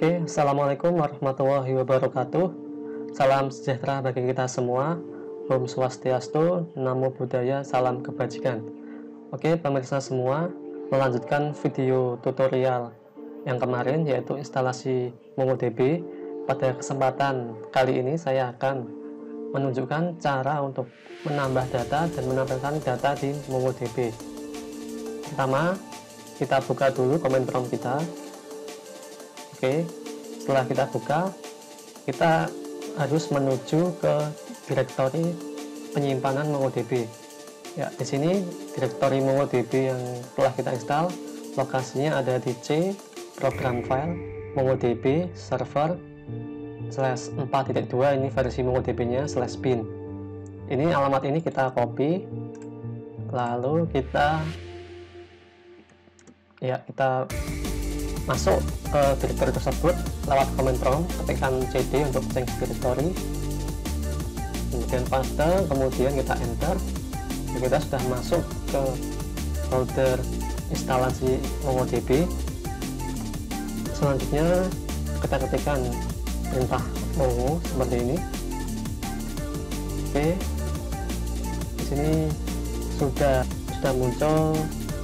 Oke, Assalamualaikum warahmatullahi wabarakatuh. Salam sejahtera bagi kita semua. Om Swastiastu, Namo Buddhaya, salam kebajikan. Oke, pemirsa semua, melanjutkan video tutorial yang kemarin yaitu instalasi MongoDB. Pada kesempatan kali ini saya akan menunjukkan cara untuk menambah data dan menampilkan data di MongoDB. Pertama, kita buka dulu command prompt kita. Oke, setelah kita buka, kita harus menuju ke direktori penyimpanan MongoDB. Ya, di sini direktori MongoDB yang telah kita install, lokasinya ada di C, program file, MongoDB, server, /4.2, ini versi MongoDB-nya, /bin. Ini alamat ini kita copy, lalu kita masuk ke directory tersebut lewat command prompt, ketikkan cd untuk change directory, kemudian paste, kemudian kita enter. Kita sudah masuk ke folder instalasi MongoDB. Selanjutnya kita ketikkan perintah mongo seperti ini. Oke, di sini sudah muncul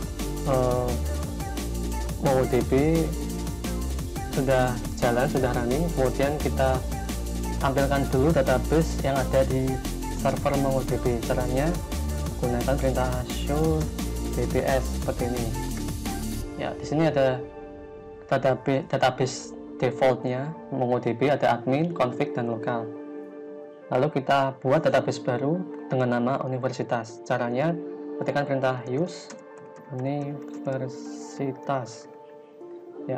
MongoDB, sudah jalan, sudah running. Kemudian kita tampilkan dulu database yang ada di server MongoDB. Caranya gunakan perintah show dbs seperti ini. Ya, di sini ada database defaultnya MongoDB, ada admin, config, dan lokal. Lalu kita buat database baru dengan nama universitas. Caranya ketikkan perintah use universitas. Ya,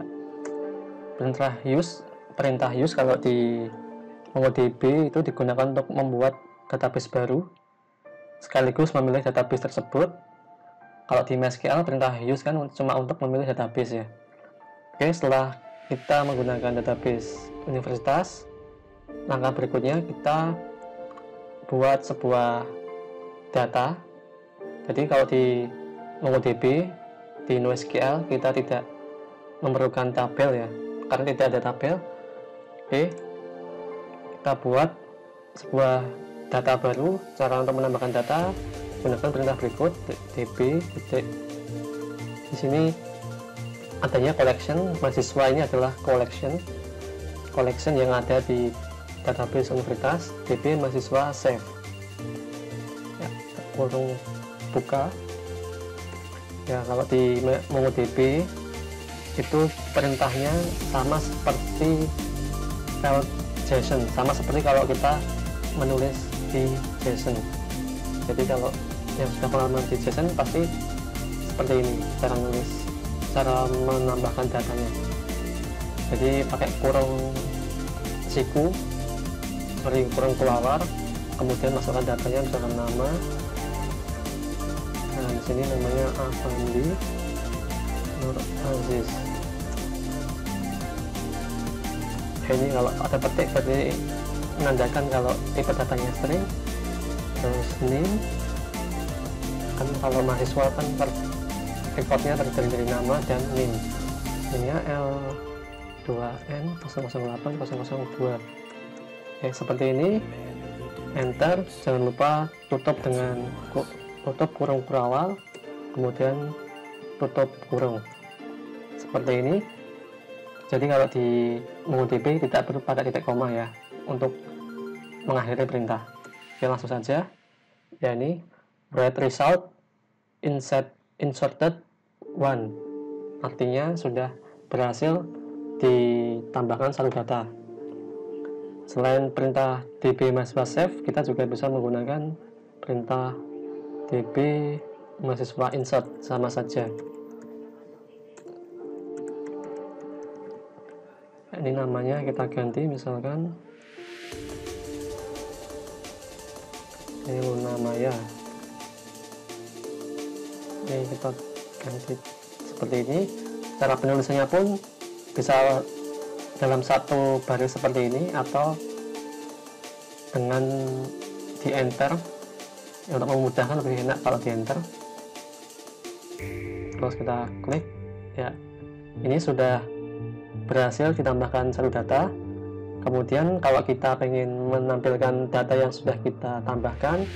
perintah use kalau di MongoDB itu digunakan untuk membuat database baru sekaligus memilih database tersebut. Kalau di MySQL perintah use kan cuma untuk memilih database ya. Oke, setelah kita menggunakan database universitas, langkah berikutnya kita buat sebuah data. Jadi kalau di MongoDB, di NoSQL kita tidak memerlukan tabel ya, karena tidak ada tabel. Oke, kita buat sebuah data baru. Cara untuk menambahkan data, gunakan perintah berikut, db. Di sini adanya collection, mahasiswa ini adalah collection yang ada di database universitas, db mahasiswa save. Ya, kurung buka. Ya, kalau di MongoDB itu perintahnya sama seperti file JSON, sama seperti kalau kita menulis di JSON. Jadi kalau yang sudah pengalaman di JSON pasti seperti ini cara menambahkan datanya. Jadi pakai kurung siku, kurung kelawar, kemudian masukkan datanya, misalkan nama. Nah, di sini namanya Afandi Nur Aziz. Ini kalau ada petik berarti menandakan kalau tipe datanya string. Terus name, kan kalau mahasiswa kan recordnya terdiri dari nama dan name. Ini L2N008002. Oke, seperti ini. Enter. Jangan lupa tutup kurung awal, kemudian tutup kurung seperti ini. Jadi kalau di MongoDB tidak perlu pada titik koma ya untuk mengakhiri perintah. Oke, langsung saja. Ya, ini write result inserted 1, artinya sudah berhasil ditambahkan satu data. Selain perintah db mahasiswa save, kita juga bisa menggunakan perintah db mahasiswa insert, sama saja. Ini namanya kita ganti, misalkan ini Lunamaya. Ini kita ganti seperti ini. Cara penulisannya pun bisa dalam satu baris seperti ini atau dengan di enter. Untuk memudahkan lebih enak kalau di enter. Terus kita klik. Ya, ini sudah berhasil ditambahkan satu data. Kemudian kalau kita ingin menampilkan data yang sudah kita tambahkan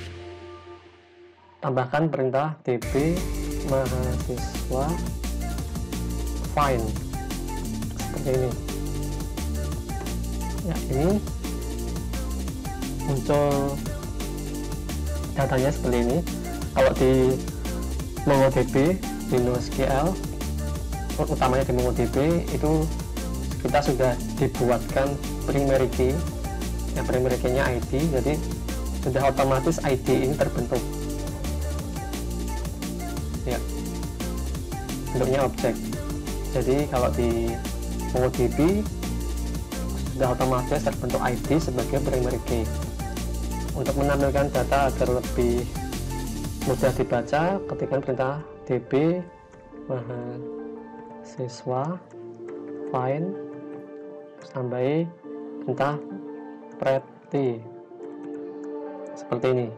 perintah db mahasiswa find seperti ini. Ya, ini muncul datanya seperti ini. Kalau di MongoDB, di NoSQL, utamanya di MongoDB itu kita sudah dibuatkan primary key, yang primary key-nya ID, jadi sudah otomatis ID ini terbentuk. Ya, bentuknya objek. Jadi kalau di MongoDB sudah otomatis terbentuk ID sebagai primary key. Untuk menampilkan data agar lebih mudah dibaca, ketikkan perintah db mahasiswa find tambahi perintah pretty seperti ini.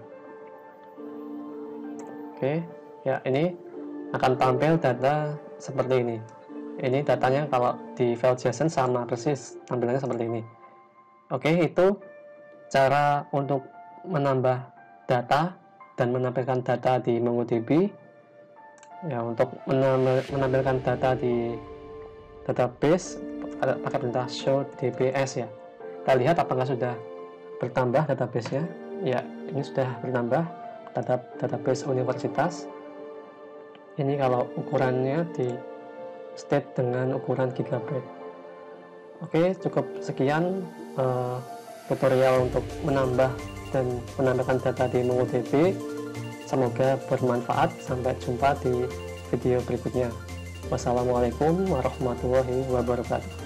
Oke, ya, ini akan tampil data seperti ini. Ini datanya kalau di file JSON sama persis tampilannya seperti ini. Oke, itu cara untuk menambah data dan menampilkan data di MongoDB. Ya, untuk menampilkan data di database pakai perintah show dbs ya. Kita lihat apakah sudah bertambah database-nya. Ya, ini sudah bertambah database universitas. Ini kalau ukurannya di state dengan ukuran gigabyte. Oke, cukup sekian tutorial untuk menambah dan menambahkan data di MongoDB. Semoga bermanfaat. Sampai jumpa di video berikutnya. Wassalamualaikum warahmatullahi wabarakatuh.